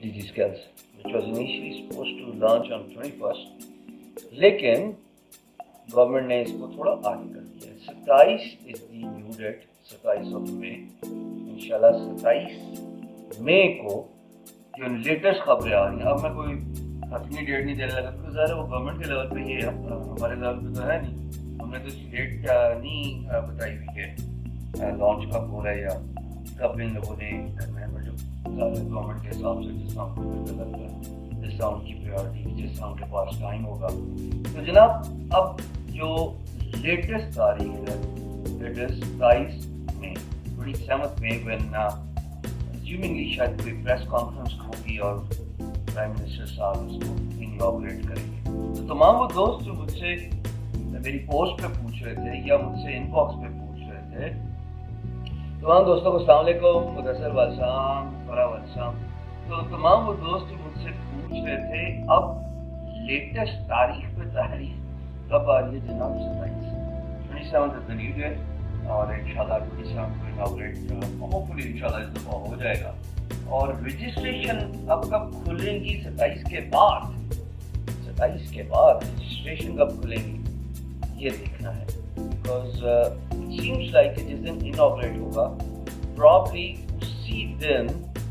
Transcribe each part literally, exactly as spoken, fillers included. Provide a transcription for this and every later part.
Digiskills, which was initially supposed to launch on twenty-first, लेकिन government ने इसको थोड़ा आगे कर दिया। सत्ताईस इज दी न्यू डेट, सत्ताईस ऑफ मई। इंशाल्लाह सत्ताईस मई को जो लेटेस्ट खबरें आ रही हैं, अब मैं कोई अपनी डेट नहीं देने लगा क्योंकि ज़रा वो गवर्नमेंट के लेवल पे ये हमारे लेवल पे तो है नहीं, हमने तो इसकी डेट नहीं बताई हुई है लॉन्च कब हो रहा है या कब इन लोगों ने करना है। जो गवर्नमेंट के हिसाब से जिस तरह जिस तरह उनकी प्रायोरिटी, जिस तरह उनके पास टाइम होगा। तो जनाब अब जो लेटेस्ट तारीख है दैट इज सत्ताईस मई, twenty seventh May, when assumingly शायद कोई प्रेस कॉन्फ्रेंस होगी और प्राइम मिनिस्टर साहब इसको इनॉग्रेट करेंगे। तो तमाम वो दोस्त जो मुझसे मेरी पोस्ट पे पूछ रहे थे या मुझसे इनबॉक्स पे पूछ रहे थे, तमाम दोस्तों को अस्सलाम वालेकुम, मुदस्सिर वालसाम, फरा वालसाम। तो तमाम वो दोस्त जो मुझसे पूछ रहे थे अब लेटेस्ट तारीख पे तारीख कब आ रही है जनाब? सत्ताईस twenty seven the new date और इंशाल्लाह ट्वेंटी सेवन को इनॉग्रेट होपफुली इंशाल्लाह इस दफा हो जाएगा। और रजिस्ट्रेशन अब कब खुलेंगी? सत्ताईस के बाद, सत्ताईस के बाद रजिस्ट्रेशन कब खुलेंगी ये देखना है, बिकॉज इट सीम्स लाइक जिस दिन इनॉग्रेट होगा प्रॉब्ली उसी दिन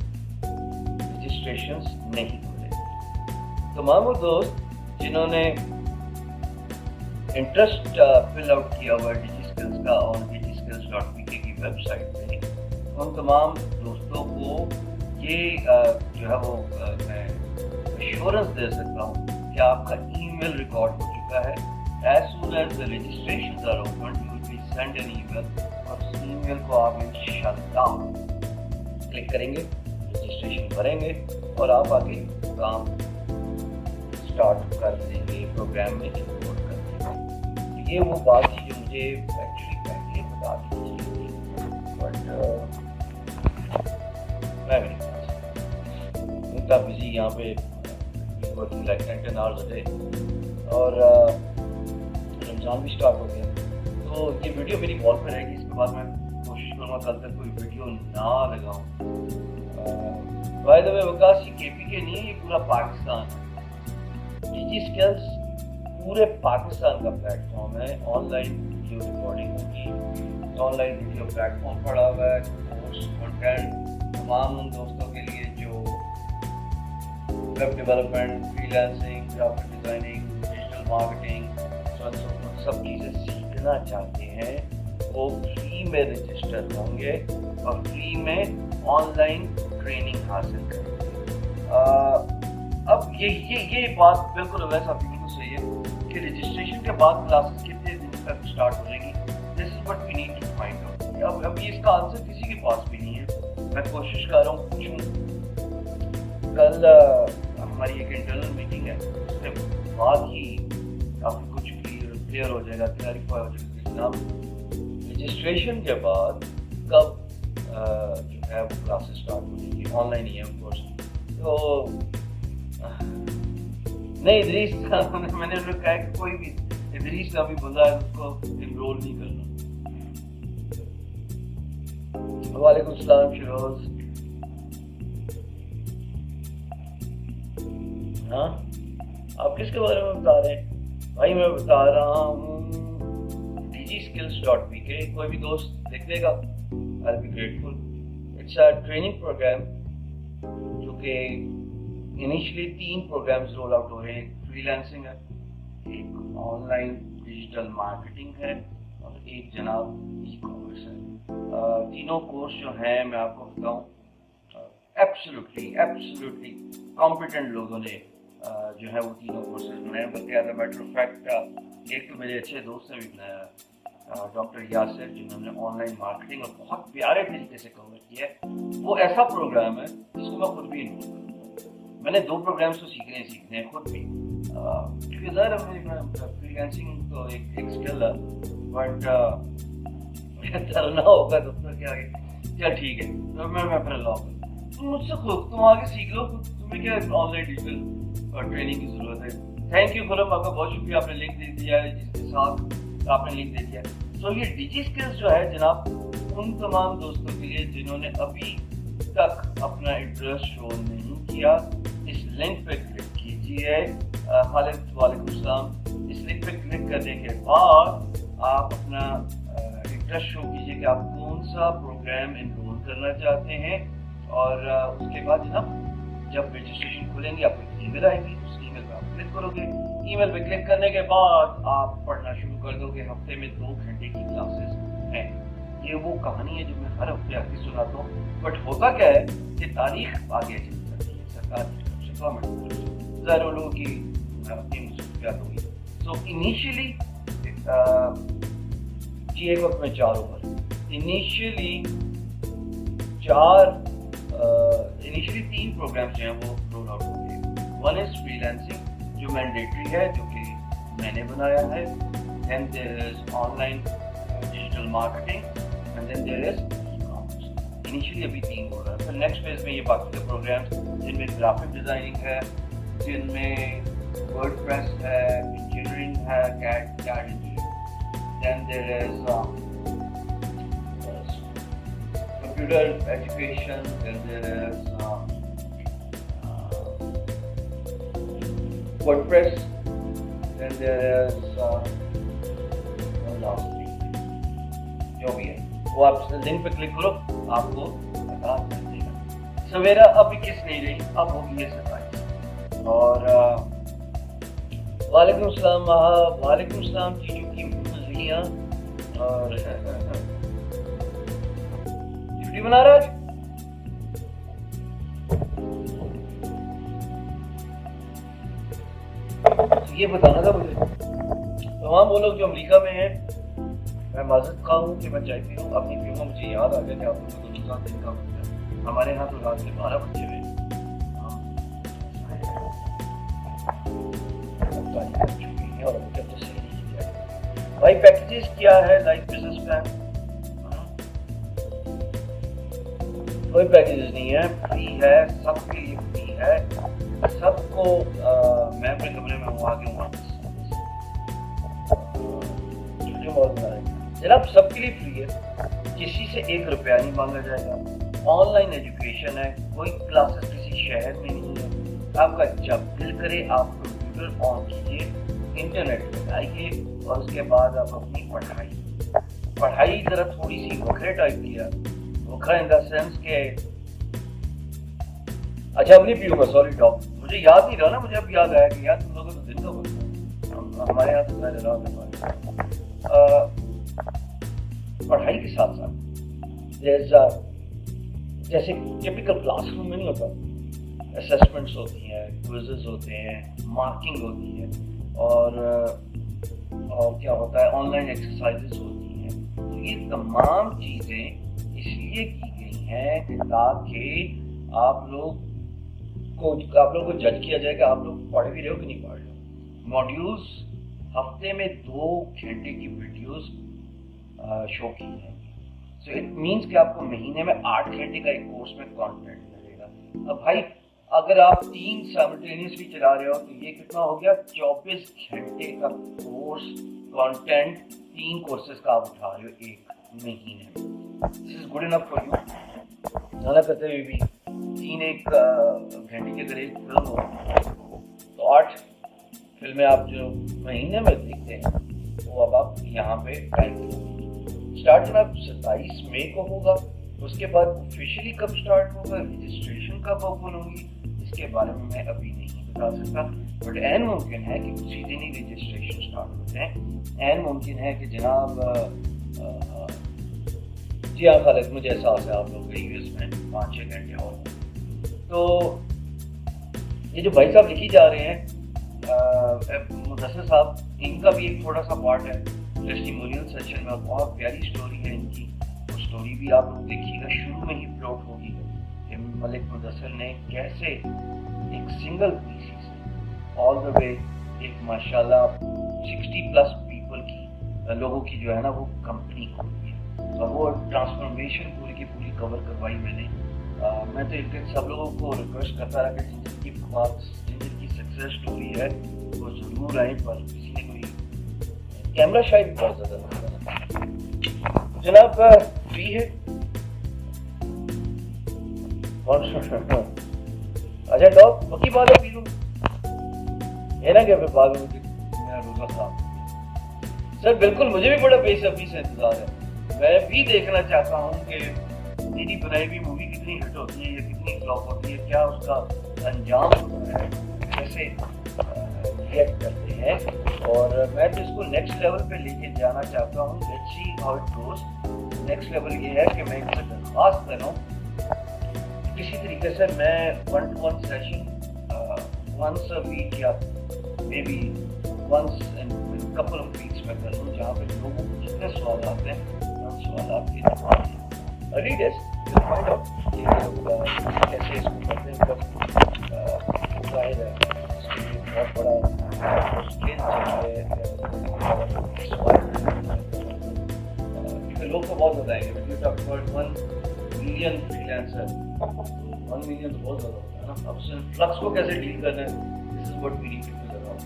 रजिस्ट्रेशंस नहीं खुलेंगे। तमाम वो दोस्त जिन्होंने इंटरेस्ट फिल आउट किया हुआ डिजिस्किल्स का और डिजिस्किल्स डॉट पी के की वेबसाइट पे, उन तमाम दोस्तों को ये जो है वो मैं एश्योरेंस दे सकता हूँ कि आपका ईमेल रिकॉर्ड हो चुका है। As soon as the registrations are open you will be send an email और उस ईमेल को आप इंशाल्लाह क्लिक करेंगे, रजिस्ट्रेशन भरेंगे और आप आगे काम स्टार्ट कर देंगे, प्रोग्राम में इनरोल कर देंगे। ये वो बात थी जो मुझे एक्चुअली पहले बता दी थी, बट मैं भी इतना बिजी यहाँ पे working like ten hours a day और रमज़ान भी स्टार्ट हो गया। तो ये वीडियो मेरी वॉल पे रहेगी, इसके बाद मैं कोशिश करूँगा कल तक कोई वीडियो ना लगाऊँ। बाय द वे वकास ये केपी के नहीं है, ये पूरा पाकिस्तान है। डिजिस्किल्स पूरे पाकिस्तान का प्लेटफॉर्म है। ऑनलाइन वीडियो रिकॉर्डिंग होगी, ऑनलाइन वीडियो प्लेटफॉर्म पड़ा हुआ है, कोर्स कंटेंट तमाम उन दोस्तों के लिए जो web development, freelancing, graphic designing, digital marketing, सब चीज़ें सीखना चाहते हैं। वो फ्री में रजिस्टर होंगे और फ्री में ऑनलाइन ट्रेनिंग हासिल करेंगे। आ, अब ये ये ये बात बिल्कुल वैसा भी बिल्कुल सही है कि रजिस्ट्रेशन के बाद क्लासेस कितने दिन तक स्टार्ट हो जाएंगी। This is what we need to find out. अब अब इसका आंसर किसी के पास भी नहीं है। मैं कोशिश कर रहा हूँ पूछूँ। कल आ, हमारी एक इंटरनल मीटिंग है, उसके बाद ही काफ़ी कुछ क्लियर हो जाएगा, क्लैरिफाई हो जाएगा। जनाब रजिस्ट्रेशन के बाद कब आ, जो है वो क्लासेस स्टार्ट हो जाएंगी, ऑनलाइन ही है ऑफ कोर्स। तो नहीं इदरीस मैंने उन्हें कहा कि कोई भी इदरीस का भी बंदा है उसको इनरोल नहीं करना। वालेकुम सलाम शिरोज। हाँ आप किसके बारे में बता रहे हैं भाई? मैं बता रहा हूँ डिजिस्किल्स डॉट पी के। कोई भी दोस्त देख लेगा, I will be grateful. It's a training program जो कि इनिशियली तीन प्रोग्राम्स रोल आउट हो रहे हैं। फ्रीलांसिंग है, एक ऑनलाइन डिजिटल मार्केटिंग है और एक जनाब ई कॉमर्स है। uh, तीनों कोर्स जो हैं मैं आपको बताऊं एब्सोल्युटली एब्सोल्युटली कॉम्पिटेंट लोगों ने uh, जो है वो तीनों कोर्सेज बनाए। बल्कि as a matter of fact एक तो मेरे अच्छे दोस्त ने भी बनाया, डॉक्टर यासिर, जिन्होंने ऑनलाइन मार्केटिंग और बहुत प्यारे तरीके से कवर किया है। वो ऐसा प्रोग्राम है जिसको मैं खुद भी इन्वॉल्व करूँ। मैंने दो प्रोग्राम्स तो सीखने हैं सीखने हैं खुद भी, क्योंकि ज़ाहिर है फ्रीलांसिंग तो एक एक स्किल है, बट करना होगा तो फिर क्या क्या ठीक है। तो मैं मैं फिर अलाउ करूँ, तुम मुझसे खुद तुम आगे सीख लो, तुम्हें क्या ऑनलाइन डिजिटल ट्रेनिंग की ज़रूरत है। थैंक यू खुरम, आपका बहुत शुक्रिया, आपने लिंक दे दिया है, जिसके साथ आपने लिंक दे दिया। तो ये डिजिस्किल्स जो है जनाब उन तमाम दोस्तों के लिए जिन्होंने अभी तक अपना इंटरेस्ट शो नहीं किया, इस लिंक पे क्लिक कीजिए। खालिद वालेकुम सलाम। इस लिंक पे क्लिक करने के बाद आप अपना इंटरेस्ट शो कीजिए कि आप कौन सा प्रोग्राम एनरोल करना चाहते हैं, और उसके बाद जनाब जब रजिस्ट्रेशन खुलेंगी आपको ईमेल आएगी, उस ईमेल पे आप क्लिक करोगे। ईमेल पे क्लिक करने के बाद आप पढ़ना शुरू कर दोगे। हफ्ते में दो घंटे की क्लासेस हैं। ये वो कहानी है जो मैं हर हफ्ते आपकी सुनाता हूँ। बट होता क्या है कि तारीख आगे चली जाती है, सरकार की तरफ से, गवर्नमेंट की तरफ से, ज़ाहिर लोगों की अपनी मसरूफियात होगी। सो इनिशियली जी एक वक्त में चार ओवर, इनिशियली चार इनिशियली तीन प्रोग्राम्स जो हैं वो रोल आउट हो गए। वन इज फ्रीलांसिंग जो मैंडेटरी है, जो कि मैंने बनाया है। Then there is online digital marketing, and then there is e commerce. Initially अभी तीन हो रहा है। फिर नेक्स्ट फेज में ये बाकी के प्रोग्राम्स जिनमें ग्राफिक डिजाइनिंग है, जिनमें वर्डप्रेस है, इंजीनियरिंग है, CAD CAD engineering, then there is computer education, then there is uh, uh, WordPress, then there is uh, one last thing, जो भी है वो आप लिंक पे क्लिक करो, आपको पता चल जाएगा। सवेरा अभी किस नहीं रही, अब होगी ये सफाई। और वालेकुम सलाम, वालेकुम सलाम चीजों की मछलियाँ, और वीडियो बना रहा है। तो ये बताना था मुझे। तमाम वो लोग जो अमेरिका में हैं, मैं माजरत खा हूँ कि मैं चाय पी हूँ। अपनी पीऊँगा, मुझे याद आ गया कि आप लोगों को नुकसान दिन का होता है। हमारे यहाँ तो रात के बारह बजे हुए और अभी तक तो सही नहीं किया। भाई पैकेजेस क्या है लाइफ बिजनेस प्लान? कोई पैकेज नहीं है, फ्री है, सबके लिए फ्री है। सबको मैं अपने कमरे में हूँ, आगे हूँ जनाब, सबके लिए फ्री है, किसी से एक रुपया नहीं मांगा जाएगा। ऑनलाइन एजुकेशन है, कोई क्लासेस किसी शहर में नहीं है। आपका जब दिल करे आप कंप्यूटर ऑन कीजिए, इंटरनेट पे जाइए, और उसके बाद आप अपनी पढ़ाई पढ़ाई जरा थोड़ी सी वखरे टाइप की है, वखरा इन द सेंस के अच्छा अब नहीं पीऊंगा, सॉरी डॉग, मुझे याद नहीं रहा ना, मुझे अब याद आया कि यार तुम लोगों को दिन का वक्त हम हमारे यहाँ तो पहले रात पढ़ाई के साथ साथ जैसा जैसे टिपिकल क्लासरूम में नहीं होता, असेसमेंट्स होती हैं, क्विज़ेस होते हैं, मार्किंग होती है, और और क्या होता है, ऑनलाइन एक्सरसाइजेस होती हैं। तो ये तमाम चीज़ें इसलिए की गई हैं ताकि आप लोग को आप लोग को जज किया जाए कि आप लोग पढ़ भी रहे हो कि नहीं पढ़ रहे हो। मॉड्यूल्स हफ्ते में दो घंटे की वीडियोस शो की जाएंगी। सो इट मींस कि आपको महीने में आठ घंटे का एक कोर्स में कंटेंट मिलेगा। अब भाई अगर आप तीन साइमल्टेनियसली चला रहे हो तो ये कितना हो गया, चौबीस घंटे का कोर्स कंटेंट, तीन कोर्सेज का आप उठा रहे हो एक महीने में। This is good enough for you. जाना करते हुए भी तीन एक घंटे की अगर एक फिल्म हो तो आठ फिल्में आप जो महीने में देखते हैं वो अब आप यहाँ पे टाइप करोगे। स्टार्ट जनाब सत्ताईस मई को होगा। उसके बाद ऑफिशियली कब स्टार्ट होगा, रजिस्ट्रेशन कब ओपन होगी, इसके बारे में मैं अभी नहीं बता सकता, बट एन मुमकिन है कि उसी दिन ही रजिस्ट्रेशन स्टार्ट होते हैं। एन मुमकिन है कि जनाब जी हाँ खालिद, मुझे एहसास है आप लोग यूएस में पाँच छः घंटे और। तो ये जो भाई साहब लिखी जा रहे हैं मुदस्सिर साहब, इनका भी एक थोड़ा सा पार्ट है टेस्टिमोनियल सेक्शन में, बहुत प्यारी स्टोरी है इनकी। वो स्टोरी भी आप लोग देखिएगा, शुरू में ही प्लॉट होगी कि मलिक मुदस्सिर ने कैसे एक सिंगल पीसी से ऑल द वे एक माशाल्लाह सिक्सटी प्लस पीपल की लोगों की जो है ना वो कंपनी खोली है, और वो ट्रांसफॉर्मेशन पूरी की पूरी कवर करवाई मैंने। आ, मैं तो इनके सब लोगों को रिक्वेस्ट करता रहा कि जिनकी जिनकी सक्सेस स्टोरी है वो जरूर आए, पर किसी ने कोई कैमरा शायद बहुत ज्यादा जनाब फ्री है। अच्छा डॉग पक्की बात है पी लूँ, ये ना क्या फिर बाद में मेरा रोजा खराब। सर बिल्कुल, मुझे भी बड़ा बेसब्री से इंतजार है। मैं भी देखना चाहता हूँ कि मेरी बनाई हुई मूवी कितनी हिट होती है या कितनी फ्लॉप होती है, क्या उसका अंजाम होता है, कैसे रिएक्ट करते हैं। और मैं तो इसको नेक्स्ट लेवल पे लेके जाना चाहता हूँ। Let's see how it goes. Next level ये है कि मैं इनसे दरख्वास्त कर रहा हूँ किसी तरीके से मैं one to one session once a week या maybe once in couple of weeks में कर लूँ, जहाँ पे लोगों को जितने सवाल आते हैं उन सवाल के जवाब दें। रीड इट, फाइंड आउट कि लोग कैसे इसको करते हैं। बस जाहिर है इसके लिए बहुत बड़ा स्किल चाहिए। लोग तो बहुत बताएंगे but you talk about one million freelancer, one million तो बहुत ज़्यादा होता है ना। अब उस फ्लक्स को कैसे डील करना है, this is what we need to figure out.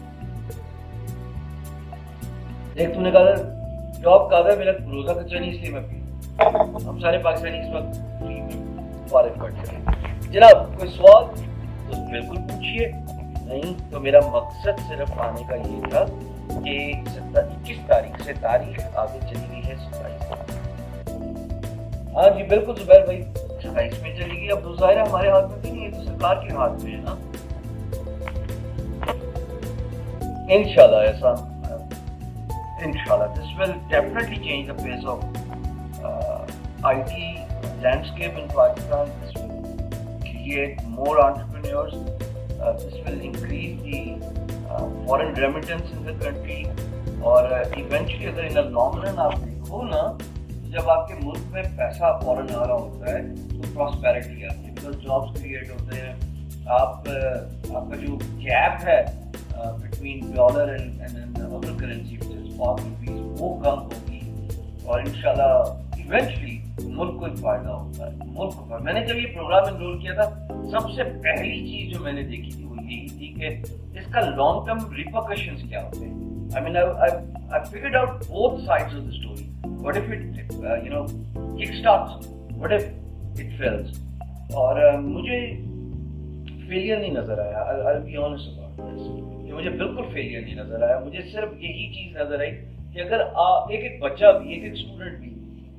देख तूने कहा जॉब का है, मेरा रोजा कच्चा नहीं इसलिए मैं पी, हम सारे पाकिस्तानी इस वक्त फ्री में फारिग बैठे हैं। जनाब कोई सवाल तो बिल्कुल पूछिए, नहीं तो मेरा मकसद सिर्फ आने का ये था कि इक्कीस तारीख से तारीख आगे चली गई है सत्ताईस। हाँ जी बिल्कुल जुबैर भाई, सत्ताईस में चली गई। अब तो ज़ाहिर हमारे हाथ में भी नहीं है, तो सरकार के हाथ में है ना। इंशाल्लाह ऐसा, इंशाल्लाह this will definitely change the face of I T landscape in Pakistan. This will create more entrepreneurs. Uh, this will increase the uh, foreign remittance in the country. और uh, eventually अगर in the long run आप देखो ना, जब आपके मुल्क में पैसा फॉरेन आ रहा होता है तो प्रॉस्पेरिटी आती है, बिकॉज जॉब्स क्रिएट होते हैं। आप uh, आपका जो गैप है between dollar and and other currency which is Pak rupees वो कम होगी और इंशाल्लाह इवेंचुअली मुल्क को फायदा होता है। मुल्क को, मैंने जब ये प्रोग्राम एनरोल किया था सबसे पहली चीज जो मैंने देखी थी वो यही थी कि इसका लॉन्ग टर्म रिपरकशंस क्या होते हैं। I mean I I figured out both sides of the story. What if it you know kick starts, what if it fails. और uh, मुझे फेलियर नहीं नजर आया, I will be honest about this, कि मुझे बिल्कुल फेलियर नहीं नजर आया। मुझे सिर्फ यही चीज नजर आई कि अगर आ, एक एक बच्चा भी, एक एक स्टूडेंट भी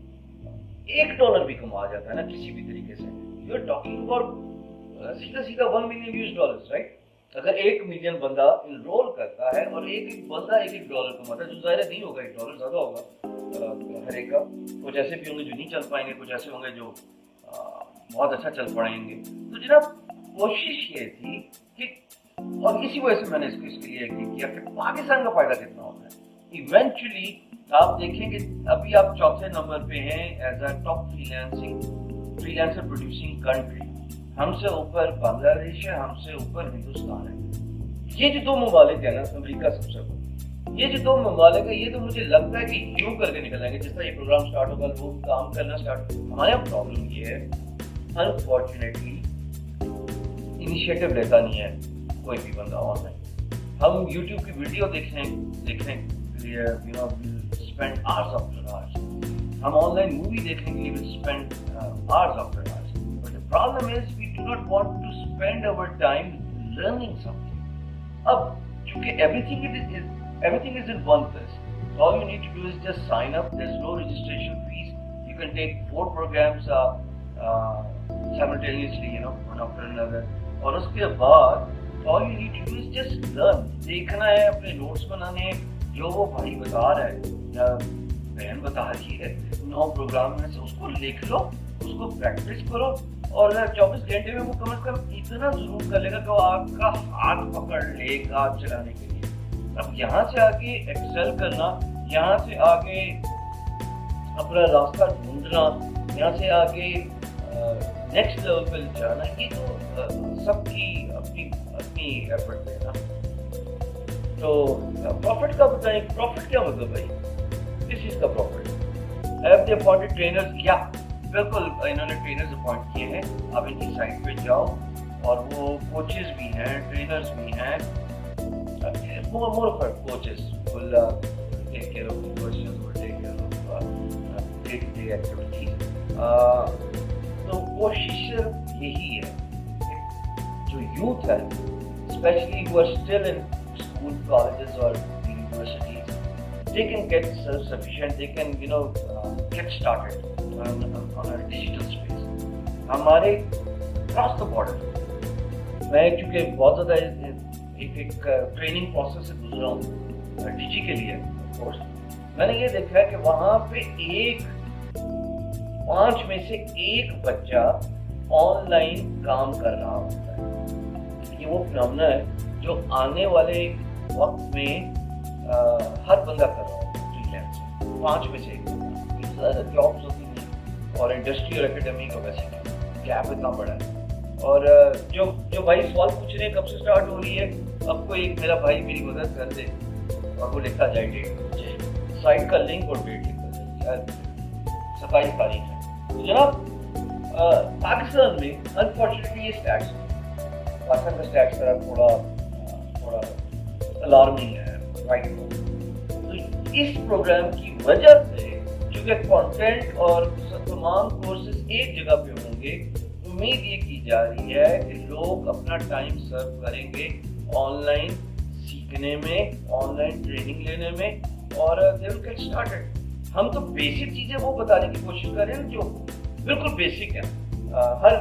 एक डॉलर भी कमा जाता है ना किसी भी तरीके से, यू आर टॉकिंग अबाउट सीधा सीधा one million US dollars, right. अगर एक मिलियन बंदा इनरोल करता है और एक एक बंदा एक एक डॉलर कमाता है, जो जाहिर नहीं होगा, एक डॉलर ज्यादा होगा हर एक का। कुछ ऐसे भी होंगे जो नहीं चल पाएंगे, कुछ ऐसे होंगे जो आ, बहुत अच्छा चल पाएंगे। तो जनाब कोशिश ये थी कि, और इसी वजह से मैंने इसको इसके लिए एग्री किया कि पाकिस्तान का फायदा कितना होता है। इवेंचुअली आप देखेंगे अभी आप चौथे नंबर पे हैं as a top freelancing freelancer producing country. हमसे ऊपर बांग्लादेश है, हमसे ऊपर हिंदुस्तान है। ये जो दो ममालिक है ना, अमेरिका सबसे ऊपर, ये जो दो ममालिक है, ये तो मुझे लगता है कि यूं करके निकल आएंगे। जिस तरह ये प्रोग्राम स्टार्ट होगा लोग काम करना स्टार्ट। हमारे यहाँ प्रॉब्लम ये है अनफॉर्चुनेटली इनिशिएटिव लेता नहीं है कोई भी बंदा ऑनलाइन। हम यूट्यूब की वीडियो देखने देखने के लिए you know spend hours after hours. हम ऑनलाइन मूवी देखने के लिए will spend uh, hours after hours. But the problem is we do not want to spend our time learning something. अब चूंकि everything is, is everything is in one place. All you need to do is just sign up. There's no registration fees. You can take four programs uh, uh, simultaneously, you know, one after another. और उसके बाद all you need to do is just learn. देखना है, अपने notes बनाने, जो वो भाई बता रहा है या बहन बता रही है नौ प्रोग्राम में से उसको लिख लो, उसको प्रैक्टिस करो और चौबीस घंटे में वो कम से कम इतना जरूर कर लेगा कि वो आपका हाथ पकड़ लेगा चलाने के लिए। अब यहाँ से आगे एक्सेल करना, यहाँ से आगे अपना रास्ता ढूंढना, यहाँ से आगे नेक्स्ट लेवल पे जाना, ये तो सबकी अपनी अपनी एफर्ट है ना। तो प्रॉफिट का बताएं, प्रॉफिट क्या मतलब भाई, किस चीज का profit? Have they appointed trainers? या बिल्कुल इन्होंने ट्रेनर्स अपॉइंट किए हैं। आप इनकी साइट पे जाओ और वो कोचेस भी हैं, ट्रेनर्स भी हैं, more more of coaches will take care of questions, will take care of day to day activities. तो कोशिश यही है जो यूथ है, especially who are still in school, colleges or universities, they can get self-sufficient, they can, you know, uh, get started on, on a digital space. हमारे across the border, मैं चूँकि बहुत ज़्यादा एक एक ट्रेनिंग प्रोसेस से गुजरा हूँ डीजी के लिए, ऑफ कोर्स, मैंने ये देखा है कि वहाँ पे एक पांच में से एक बच्चा ऑनलाइन काम कर रहा होता है। ये वो फिनोमेना है जो आने वाले वक्त में आ, हर बंदा कर रहा होता है। फ्रीलांसिंग पांच में से एक, ज़्यादा जॉब्स होती नहीं और इंडस्ट्री और एकेडमी का वैसे गैप इतना बड़ा है। और जो जो भाई सवाल पूछ रहे हैं कब से स्टार्ट हो रही है, अब कोई एक मेरा भाई मेरी मदद कर दे और वो लिखा जाए डेट, साइट का लिंक और डेट लिखा जाए, सफाई तारीख है। तो जनाब पाकिस्तान में अनफॉर्चुनेटली ये स्टैट्स पाकिस्तान का स्टैट्स तरह थोड़ा थोड़ा अलार्मिंग है राइट नाउ। तो इस प्रोग्राम की वजह से चूँकि कंटेंट और तमाम कोर्सेज एक जगह पे होंगे, उम्मीद ये की जा रही है कि लोग अपना टाइम सर्व करेंगे ऑनलाइन सीखने में, ऑनलाइन ट्रेनिंग लेने में और दे विल गेट स्टार्टेड। हम तो बेसिक चीजें वो बताने की कोशिश कर रहे हैं जो बिल्कुल बेसिक है, आ, हर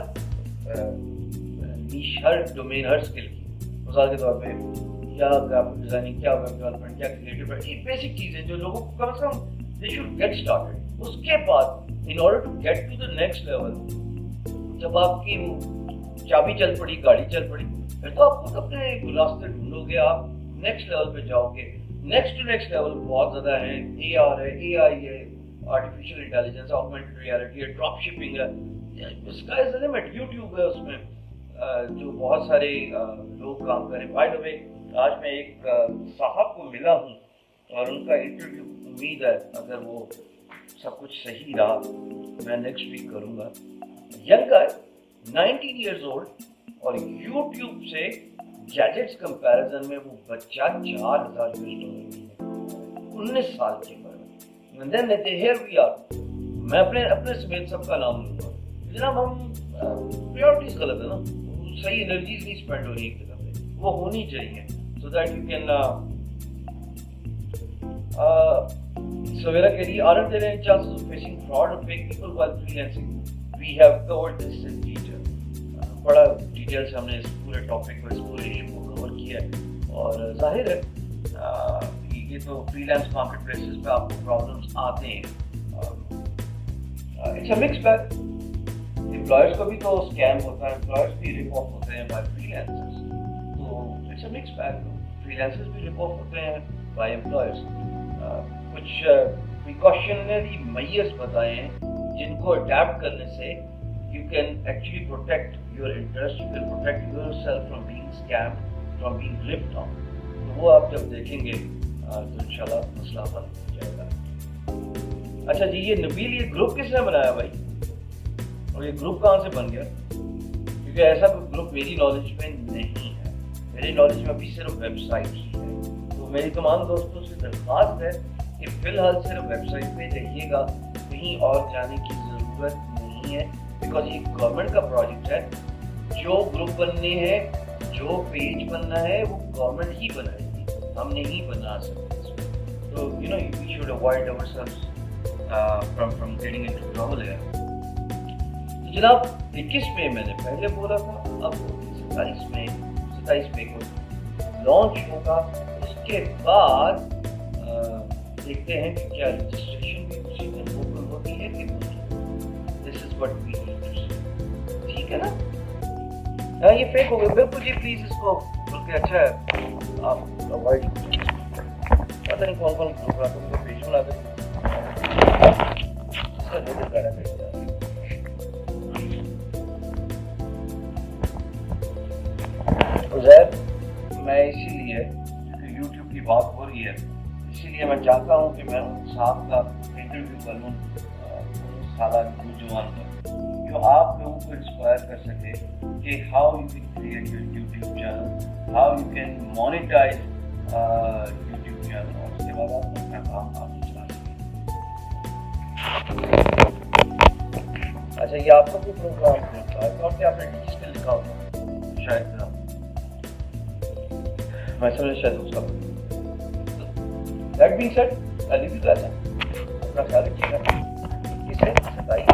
नीश, हर डोमेन, हर स्किल की। मिसाल के तौर पे क्या ग्राफिक डिजाइनिंग, क्या वेब डेवलपमेंट, क्या क्रिएटिव, ये बेसिक चीजें जो लोगों को कम से कम दे शुड गेट स्टार्टेड। उसके बाद in order to get to the next level, जब आपकी चाबी चल पड़ी, गाड़ी चल पड़ी, फिर तो आप खुद अपने रास्ते ढूंढोगे, आप नेक्स्ट लेवल पे जाओगे। नेक्स्ट टू नेक्स्ट लेवल बहुत ज्यादा है, ए आर है, ए आई है, आर्टिफिशियल इंटेलिजेंस, ऑगमेंटेड रियलिटी है, ड्रॉप शिपिंग है, sky is the limit. YouTube है, उसमें जो बहुत सारे लोग काम करें। बाय द वे, आज मैं एक साहब को मिला हूँ और उनका इंटरव्यू उम्मीद है अगर वो सब कुछ सही रहा मैं नेक्स्ट वीक करूँगा। Young guy, nineteen years old, और यूट्यूब से गैजेट्स कंपैरिजन में वो बच्चा चार हजार यूएस डॉलर में उन्नीस साल के पर। And then here we are, मैं अपने अपने समेत सबका नाम लूंगा। जनाब हम प्रायोरिटीज गलत है ना, सही एनर्जीज नहीं स्पेंड हो रही एक जगह पे, वो होनी चाहिए so that you can सवेरा कह रही, aren't there any chances of facing fraud or fake people while freelancing? We have covered this in detail. बड़ा डिटेल से हमने इस पूरे टॉपिक को, इस पूरे इशू को कवर किया है और जाहिर है ये तो फ्रीलांस मार्केट प्लेसेस पे आपको प्रॉब्लम्स आते हैं। It's a mix bag, employers को भी तो स्कैम होता है, एम्प्लॉयर्स भी रिप ऑफ होते हैं बाय फ्रीलांसर्स, तो it's a mix bag. Freelancers भी रिप ऑफ होते हैं बाय एम्प्लॉयर्स। कुछ प्रिकॉशनरी मेजर्स बताए हैं जिनको अडैप्ट करने से you can actually protect your interest, you can protect yourself from being scammed, from being ripped off। तो वो आप जब देखेंगे तो इंशाल्लाह मसला हल हो जाएगा। अच्छा जी, ये नबील, ये ग्रुप किसने बनाया भाई, और ये ग्रुप कहाँ से बन गया? क्योंकि ऐसा कोई ग्रुप मेरी नॉलेज में नहीं है, मेरी नॉलेज में अभी सिर्फ वेबसाइट ही है। तो मेरी तमाम दोस्तों से दरख्वास्त है कि फिलहाल सिर्फ वेबसाइट पे रहिएगा, कहीं और जाने की जरूरत नहीं है, बिकॉज ये गवर्नमेंट का प्रोजेक्ट है। जो ग्रुप बनने हैं, जो पेज बनना है, वो गवर्नमेंट ही बनाएगी, हम नहीं बना सकते। तो you know we should avoid ourselves from from getting into trouble here. तो जनाब इक्कीस मई मैंने पहले बोला था, अब सत्ताईस मई सत्ताईस मई को लॉन्च होगा। उसके बाद देखते हैं कि क्या रजिस्ट्रेशन भी उसी दिन ओपन होती है कि this is what we need to see. ठीक है ना? हाँ, ये फेक हो गया बिल्कुल जी, प्लीज इसको बल्कि अच्छा है आप अवॉइड, पता नहीं कौन कौन ग्रुप रहा, तुमको पेज बना दे इसका लेकर करा कर। उज़ैर, मैं इसीलिए क्योंकि यूट्यूब की बात हो रही है, इसीलिए मैं चाहता हूँ कि मैं उन साहब का इंटरव्यू करूँ, साला नौजवान का, जो आप लोगों को इंस्पायर कर सके कि how you can create your YouTube channel, how you can monetize YouTube channel, और उसके बाद आप अपना काम आगे चला सकें। अच्छा, ये आपका कोई प्रोग्राम है? आपने डिजिस्किल लिखा होगा, शायद मैं समझ शायद उसका दैट बीइंग सेड अली भी क्लास है अपना ख्याल रखिएगा। इसे सताइस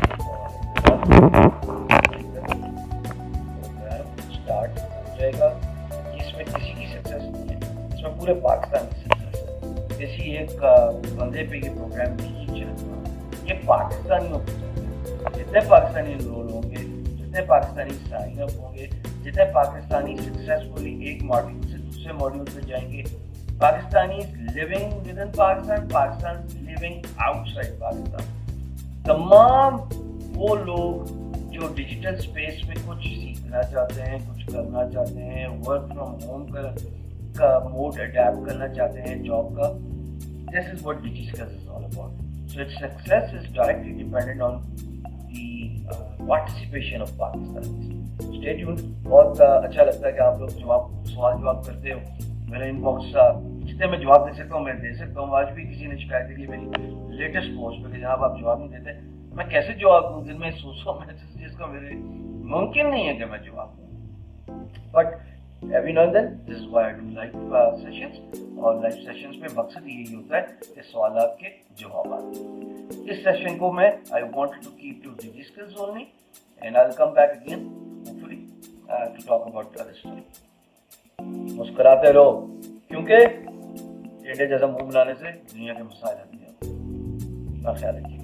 स्टार्ट हो जाएगा। इसमें किसी की सक्सेस नहीं है, इसमें पूरे पाकिस्तान की सक्सेस है। किसी एक बंदे पे ये प्रोग्राम नहीं चलता, ये पाकिस्तानियों पे चलता है। जितने पाकिस्तानी एनरोल होंगे, जितने पाकिस्तानी साइन अप होंगे, जितने पाकिस्तानी सक्सेसफुली एक मॉड्यूल से दूसरे मॉड्यूल पे जाएंगे, Pakistani living within Pakistan, Pakistan living outside Pakistan, तमाम वो लोग जो डिजिटल स्पेस में कुछ सीखना चाहते हैं, कुछ करना चाहते हैं, वर्क फ्रॉम होम का, का मोड अडेप्ट करना चाहते हैं जॉब का, this is what DigiSkills is all about. So its success is directly dependent on the participation of Pakistanis. Stay tuned. बहुत uh, अच्छा लगता है कि आप लोग जवाब सवाल जवाब करते हो। मेरा इनबॉक्स जितने मैं जवाब दे सकता हूँ मैं दे सकता हूँ। आज भी किसी ने शिकायत की मेरी लेटेस्ट पोस्ट पे कि जनाब आप जवाब नहीं देते, मैं कैसे जवाब दूँ? दिन में सौ सौ मैसेज जिसका मेरे मुमकिन नहीं है कि मैं जवाब दूँ। But every now and then this is why I do live sessions, और लाइव सेशंस में मकसद यही होता है कि सवाल के जवाब आते। इस सेशन को मैं I wanted to keep to DigiSkills only and I will come back again hopefully to talk about other story. मुस्कुराते रहो, क्योंकि टेढ़े जैसा मुंह बनाने से दुनिया के मसाइल आते हैं। ख्याल रखिए।